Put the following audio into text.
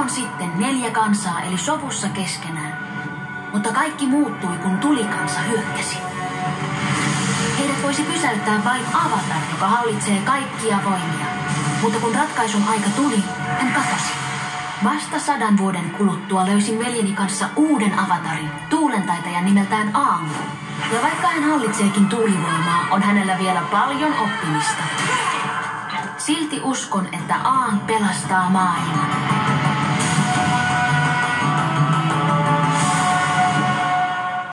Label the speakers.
Speaker 1: kauan sitten 4 kansaa eli sovussa keskenään. Mutta kaikki muuttui, kun tulikansa hyökkäsi. Heidät voisi pysäyttää vain Avatar, joka hallitsee kaikkia voimia. Mutta kun ratkaisun aika tuli, hän katosi. Vasta 100 vuoden kuluttua löysin veljeni kanssa uuden avatarin, tuulentaitajan nimeltään Aang. Ja vaikka hän hallitseekin tuulivoimaa, on hänellä vielä paljon oppimista. Silti uskon, että Aang pelastaa maailman.